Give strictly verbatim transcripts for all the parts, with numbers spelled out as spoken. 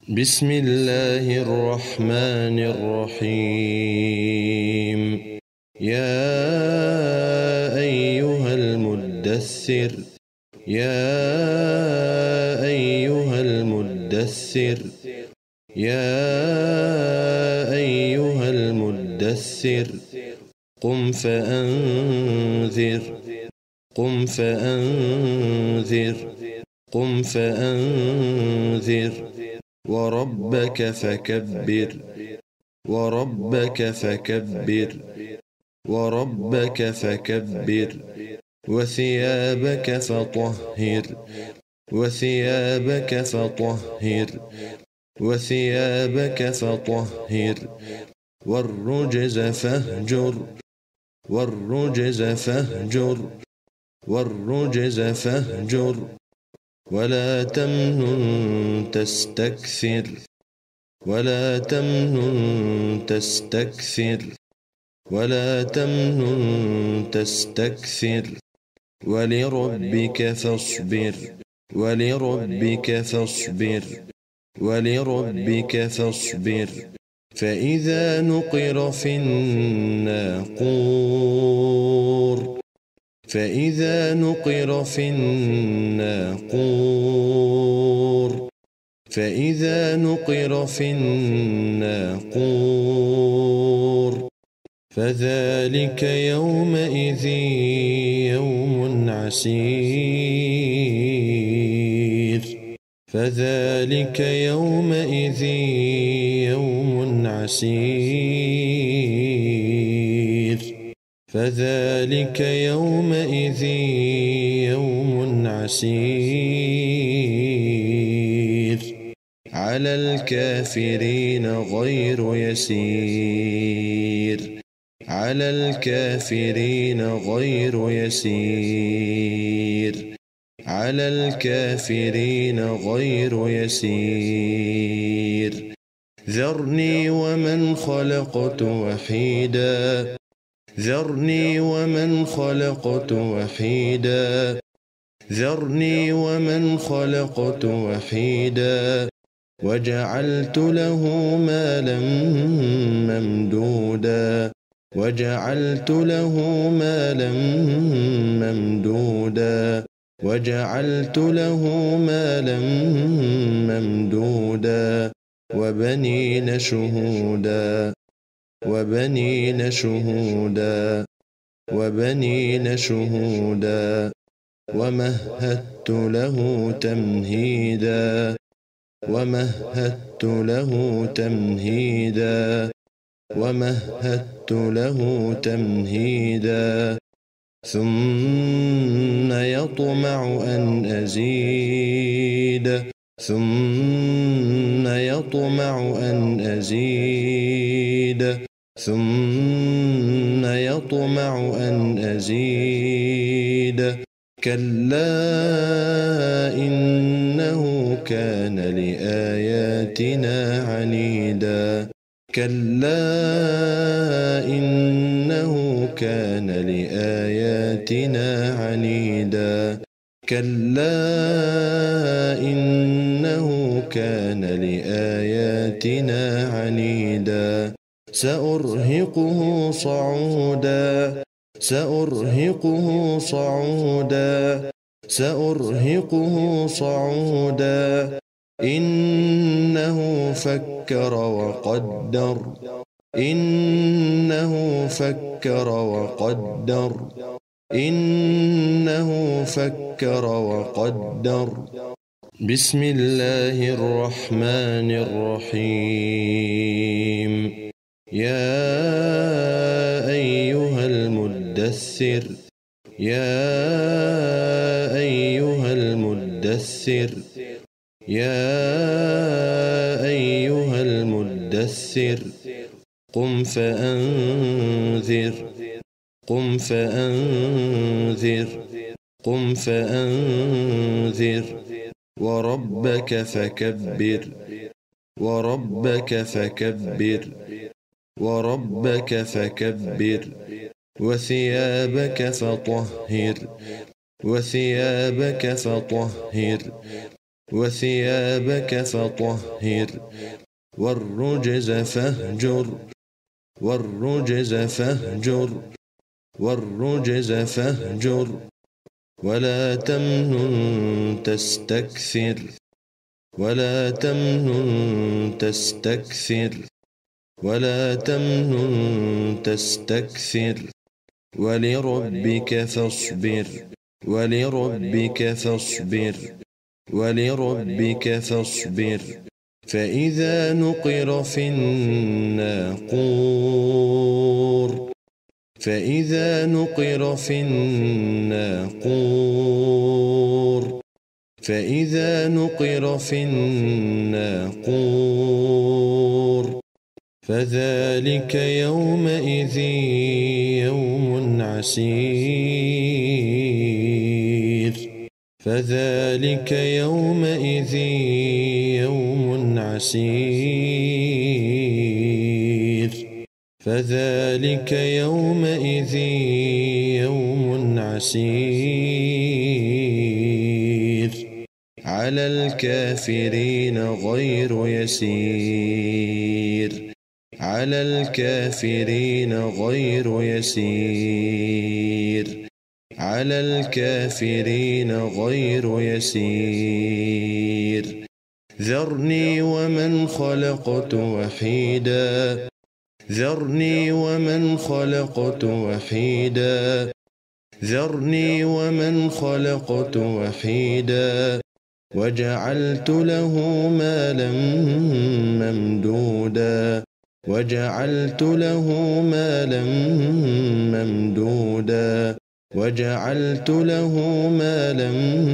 بسم الله الرحمن الرحيم. يا أيها المدثر يا أيها المدثر يا أيها المدثر قم فأنذر قم فأنذر قم فأنذر وربك فكبر وربك فكبر وربك فكبر وثيابك فطهر وثيابك فطهر وثيابك فطهر والرجز فاهجر والرجز فاهجر والرجز فاهجر ولا تمنن تستكثر ولا تمنن تستكثر ولا تمنن تستكثر ولربك فاصبر ولربك فاصبر ولربك فاصبر فإذا نقر في الناقور فإذا نقر في الناقور فإذا نقر في الناقور فذلك يومئذ يوم عسير فذلك يومئذ يوم عسير فذلك يومئذ يوم عسير على الكافرين غير يسير على الكافرين غير يسير على الكافرين غير يسير ذرني ومن خلقت وحيدا ذرني ومن خلقت وحيدا ذرني ومن خلقت وحيدا وجعلت له مالا ممدودا وجعلت له مالا ممدودا وجعلت له مالا ممدودا وبنين شهودا وبنين شهودا وبنين شهودا ومهدت له تمهيدا ومهدت له تمهيدا ومهدت له تمهيدا ثم يطمع أن أزيد ثم يطمع أن أزيد ثم يطمع أن أزيد كلا إنه كان لآياتنا عنيدا كلا إنه كان لآياتنا عنيدا كلا إنه كان لآياتنا عنيدا سأرهقه صعودا سأرهقه صعودا سأرهقه صعودا إنه فكر وقدر إنه فكر وقدر إنه فكر وقدر بسم الله الرحمن الرحيم. يا أيها المدثر يا أيها المدثر يا أيها المدثر قم فأنذر قم فأنذر قم فأنذر وربك فكبر وربك فكبر وربك فكبر وثيابك فطهر وثيابك فطهر وثيابك فطهر والرجز فاهجر والرجز فاهجر والرجز فاهجر ولا تمنن تستكثر ولا تمنن تستكثر ولا تمنن تستكثر ولربك فاصبر ولربك فاصبر ولربك فاصبر فإذا نقر في الناقور فإذا نقر في الناقور فإذا نقر في الناقور فذلك يومئذ يوم عسير فذلك يومئذ يوم عسير فذلك يومئذ يوم عسير على الكافرين غير يسير على الكافرين غير يسير على الكافرين غير يسير ذرني ومن خلقت وحيدا ذرني ومن خلقت وحيدا ذرني ومن خلقت وحيدا وجعلت له مالا ممدودا وجعلت له مالا ممدودا وجعلت له مالا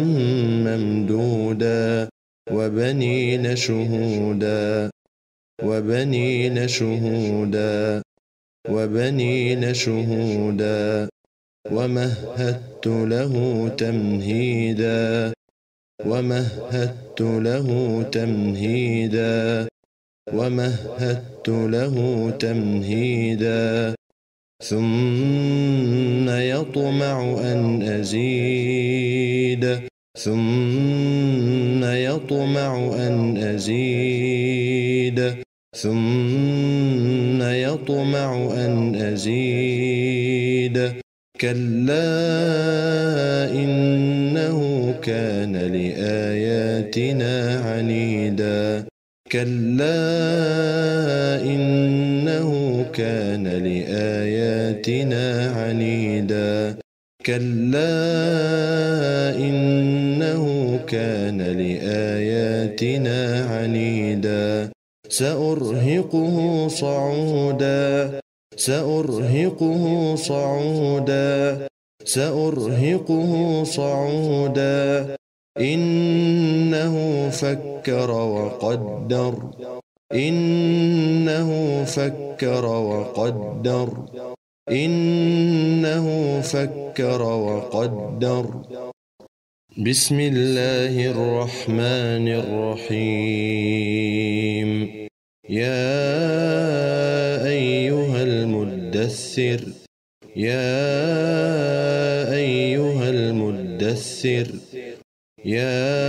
ممدودا وبنين شهودا وبنين شهودا وبنين شهودا ومهدت له تمهيدا ومهدت له تمهيدا ومهدت له تمهيدا ثم يطمع أن أزيد ثم يطمع أن أزيد ثم يطمع أن أزيد كلا إنه كان لآياتنا عنيدا كلا إنه كان لآياتنا عنيدا كلا إنه كان لآياتنا عنيدا سأرهقه صعودا سأرهقه صعودا سأرهقه صعودا إنه فكر وقدر إنه فكر وقدر إنه فكر وقدر بسم الله الرحمن الرحيم يا أيها المدثر يا أيها المدثر يا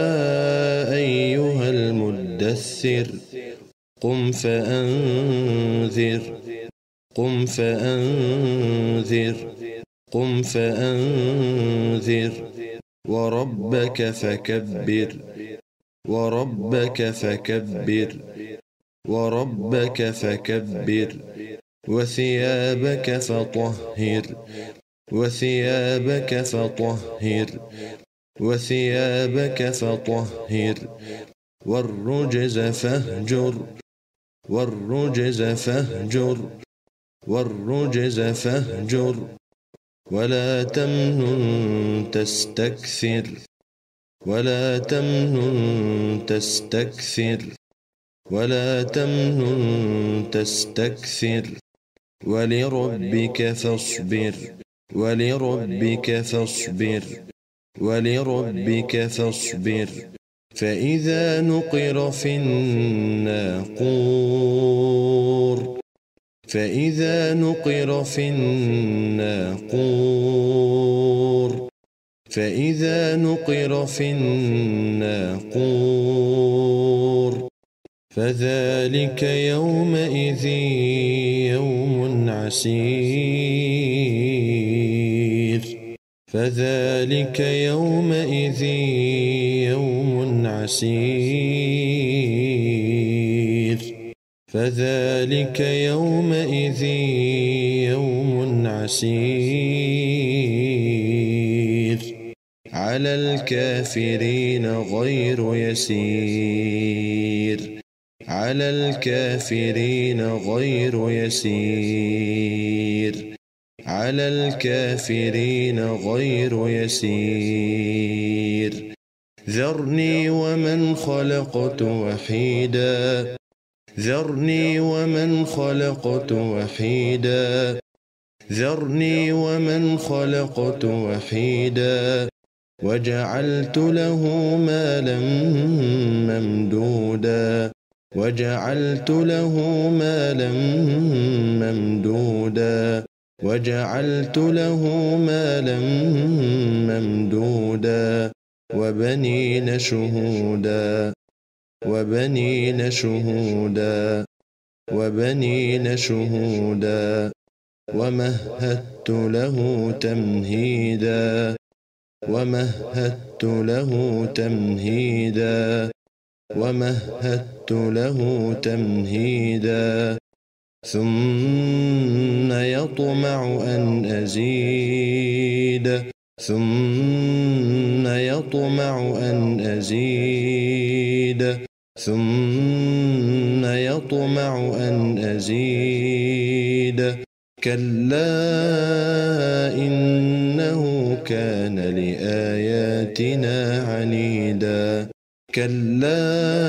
أيها المدثر قم فأنذر قم فأنذر قم فأنذر وربك فكبر وربك فكبر وربك فكبر وثيابك فطهر وثيابك فطهر وثيابك فطهر والرجز فاهجر والرجز فاهجر والرجز فاهجر ولا تمنن تستكثر ولا تمنن تستكثر ولا تمنن تستكثر ولربك فاصبر ولربك فاصبر ولربك فاصبر فإذا نقر في الناقور فإذا نقر في الناقور فإذا نقر في الناقور فذلك يومئذ يوم عسير فذلك يومئذ يوم عسير فذلك يومئذ يوم عسير على الكافرين غير يسير على الكافرين غير يسير على الكافرين غير يسير ذرني ومن خلقت وحيدا ذرني ومن خلقت وحيدا ذرني ومن خلقت وحيدا وجعلت له مالا ممدودا وجعلت له مالا ممدودا وجعلت له مالا ممدودا وبنين شهودا وبنين شهودا وبنين شهودا ومهدت له تمهيدا ومهدت له تمهيدا ومهدت له تمهيدا ثم يطمع أن أزيد ثم يطمع أن أزيد ثم يطمع أن أزيد كلا إنه كان لآياتنا عنيدا كلا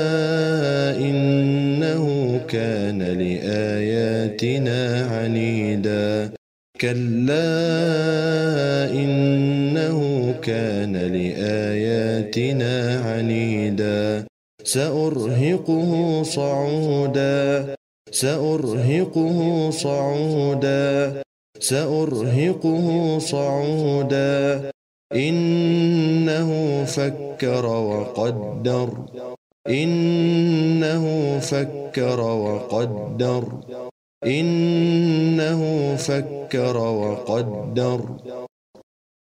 إنه كان لآياتنا عنيدا كلا إنه كان لآياتنا عنيدا سأرهقه صعودا سأرهقه صعودا سأرهقه صعودا إنه فكر وقدر إنه فكر وقدر إنه فكر وقدر